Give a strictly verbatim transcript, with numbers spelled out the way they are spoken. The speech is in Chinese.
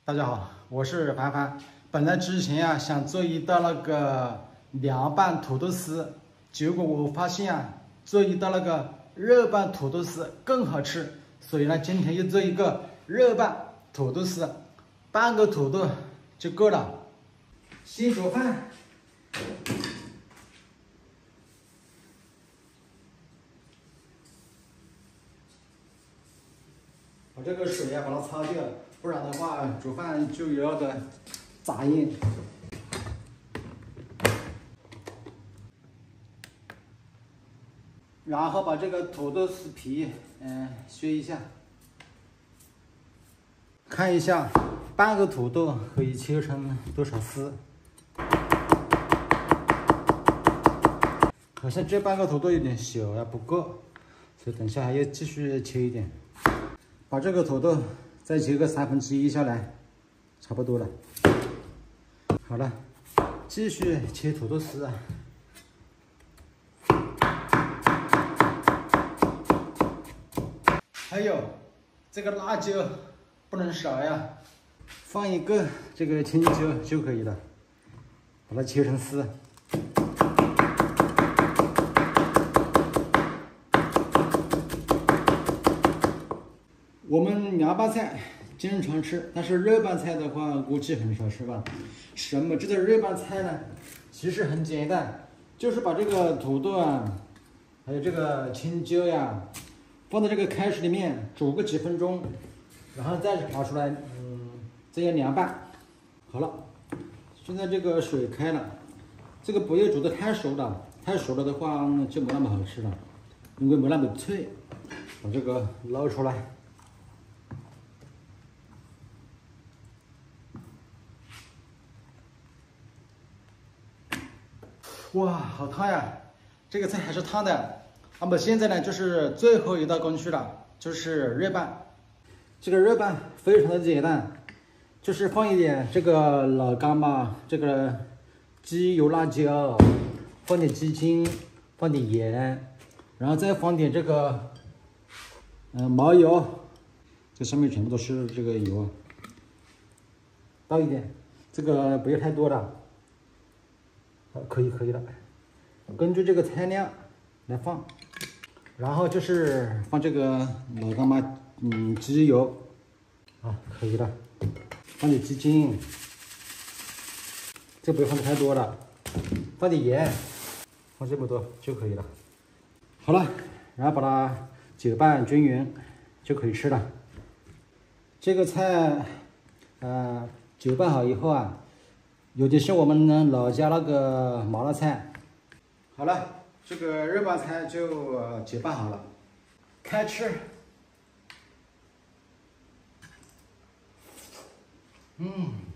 大家好，我是凡凡。本来之前呀、啊、想做一道那个凉拌土豆丝，结果我发现啊做一道那个热拌土豆丝更好吃，所以呢今天又做一个热拌土豆丝，半个土豆就够了。先煮饭。把这个水呀、啊、把它擦掉，不然的话煮饭就有那个杂音。然后把这个土豆丝皮嗯削一下，看一下半个土豆可以切成多少丝。好像这半个土豆有点小呀，不够，所以等下还要继续切一点。把这个土豆再切个三分之一下来，差不多了。好了，继续切土豆丝啊。还有这个辣椒不能少呀，放一个这个青椒就可以了，把它切成丝。我们凉拌菜经常吃，但是热拌菜的话估计很少吃吧。什么叫做热拌菜呢？其实很简单，就是把这个土豆啊，还有这个青椒呀，放在这个开水里面煮个几分钟，然后再拿出来，嗯，这样凉拌。好了，现在这个水开了，这个不要煮得太熟了，太熟了的话就没那么好吃了，因为没那么脆。把这个捞出来。哇，好烫呀！这个菜还是烫的。那么现在呢，就是最后一道工序了，就是热拌。这个热拌非常的简单，就是放一点这个老干妈，这个鸡油辣椒，放点鸡精，放点盐，然后再放点这个嗯、呃、麻油，这上面全部都是这个油啊。倒一点，这个不要太多了。好，可以可以了，根据这个菜量来放，然后就是放这个老干妈，嗯，鸡油，啊，可以了，放点鸡精，这不要放的太多了，放点盐，放这么多就可以了。好了，然后把它搅拌均匀，就可以吃了。这个菜，呃，搅拌好以后啊。有的是我们老家那个麻辣菜。好了，这个热拌菜就搅拌好了，开吃。嗯。